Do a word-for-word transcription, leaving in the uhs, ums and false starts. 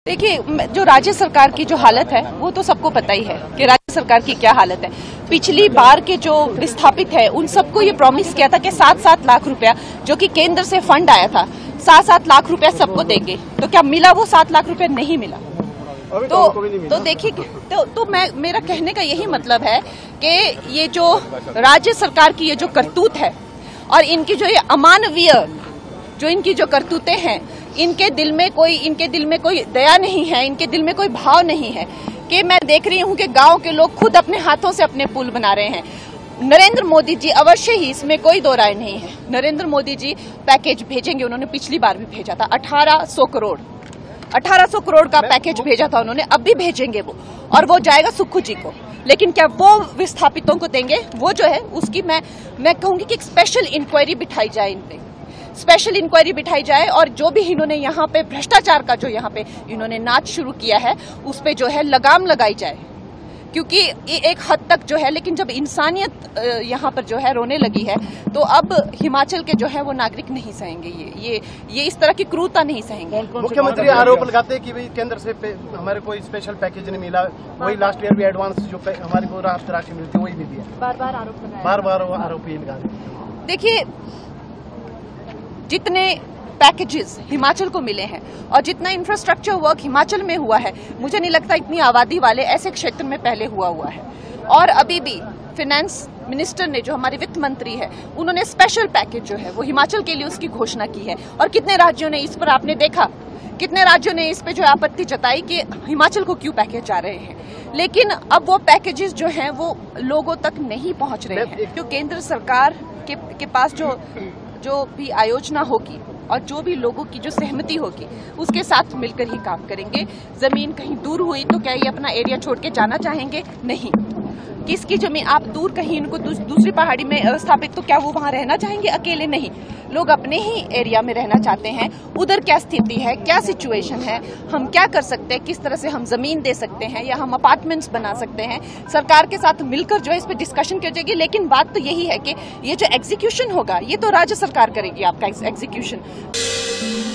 देखिए, जो राज्य सरकार की जो हालत है वो तो सबको पता ही है कि राज्य सरकार की क्या हालत है। पिछली बार के जो विस्थापित है उन सबको ये प्रॉमिस किया था कि सात सात लाख रुपया जो कि केंद्र से फंड आया था, सात सात लाख रुपया सबको देंगे। तो क्या मिला? वो सात लाख रुपया नहीं मिला। तो तो देखिए, तो, तो मैं मेरा कहने का यही मतलब है कि ये जो राज्य सरकार की ये जो करतूत है और इनकी जो ये अमानवीय जो इनकी जो करतूतें हैं, इनके दिल में कोई इनके दिल में कोई दया नहीं है, इनके दिल में कोई भाव नहीं है। कि मैं देख रही हूं कि गांव के लोग खुद अपने हाथों से अपने पुल बना रहे हैं। नरेंद्र मोदी जी अवश्य ही, इसमें कोई दो राय नहीं है, नरेंद्र मोदी जी पैकेज भेजेंगे। उन्होंने पिछली बार भी भेजा था अठारह सौ करोड़ अठारह सौ करोड़ का पैकेज भेजा था उन्होंने, अब भी भेजेंगे वो, और वो जाएगा सुक्खू जी को। लेकिन क्या वो विस्थापितों को देंगे? वो जो है उसकी मैं मैं कहूंगी कि एक स्पेशल इंक्वायरी बिठाई जाए, इन पे स्पेशल इंक्वायरी बिठाई जाए, और जो भी इन्होंने यहाँ पे भ्रष्टाचार का जो यहाँ पे इन्होंने नाच शुरू किया है उस पे जो है लगाम लगाई जाए। क्योंकि एक हद तक जो है, लेकिन जब इंसानियत यहाँ पर जो है रोने लगी है तो अब हिमाचल के जो है वो नागरिक नहीं सहेंगे, ये ये ये इस तरह की क्रूरता नहीं सहेंगे। मुख्यमंत्री आरोप लगाते हैं कि भाई केंद्र से हमारे कोई स्पेशल पैकेज नहीं मिला, वही लास्ट ईयर भी एडवांस जो हमारी को राष्ट्र राशि मिलती है वही नहीं दिया। बार बार आरोप लगाया, बार बार आरोप ये लगा। देखिए, जितने पैकेजेस हिमाचल को मिले हैं और जितना इंफ्रास्ट्रक्चर वर्क हिमाचल में हुआ है, मुझे नहीं लगता इतनी आबादी वाले ऐसे क्षेत्र में पहले हुआ हुआ है। और अभी भी फाइनेंस मिनिस्टर ने, जो हमारे वित्त मंत्री है, उन्होंने स्पेशल पैकेज जो है वो हिमाचल के लिए उसकी घोषणा की है। और कितने राज्यों ने इस पर, आपने देखा कितने राज्यों ने इस पे जो आपत्ति जताई कि हिमाचल को क्यों पैकेज आ रहे हैं। लेकिन अब वो पैकेजेस जो हैं वो लोगों तक नहीं पहुंच रहे हैं। जो केंद्र सरकार के, के पास जो जो भी आयोजना होगी और जो भी लोगों की जो सहमति होगी उसके साथ मिलकर ही काम करेंगे। जमीन कहीं दूर हुई तो क्या ये अपना एरिया छोड़ के जाना चाहेंगे? नहीं। किसकी जमीन आप दूर कहीं इनको दूस, दूसरी पहाड़ी में स्थापित, तो क्या वो वहां रहना चाहेंगे? अकेले नहीं, लोग अपने ही एरिया में रहना चाहते हैं। उधर क्या स्थिति है, क्या सिचुएशन है, हम क्या कर सकते हैं, किस तरह से हम जमीन दे सकते हैं या हम अपार्टमेंट्स बना सकते हैं, सरकार के साथ मिलकर जो है इस पर डिस्कशन की जाएगी। लेकिन बात तो यही है कि ये जो एग्जीक्यूशन होगा ये तो राज्य सरकार करेगी, आपका एग्जीक्यूशन।